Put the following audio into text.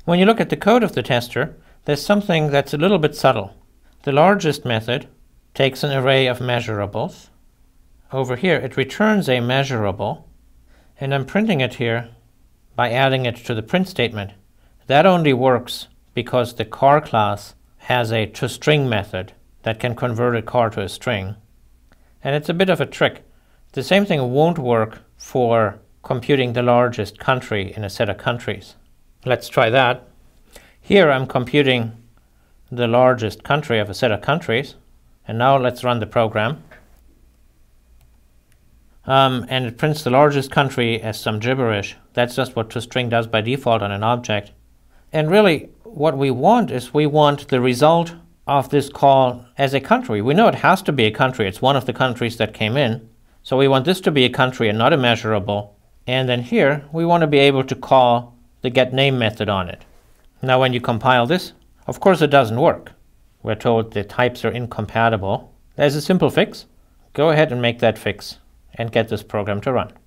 When you look at the code of the tester, there's something that's a little bit subtle. The largest method takes an array of measurables. Over here it returns a measurable, and I'm printing it here by adding it to the print statement. That only works because the car class has a toString method that can convert a car to a string. And it's a bit of a trick. The same thing won't work for computing the largest country in a set of countries. Let's try that. Here I'm computing the largest country of a set of countries. And now let's run the program. And it prints the largest country as some gibberish. That's just what toString does by default on an object. And really, what we want is we want the result of this call as a country. We know it has to be a country. It's one of the countries that came in. So we want this to be a country and not a measurable. And then here, we want to be able to call the getName method on it. Now when you compile this, of course it doesn't work. We're told the types are incompatible. There's a simple fix. Go ahead and make that fix and get this program to run.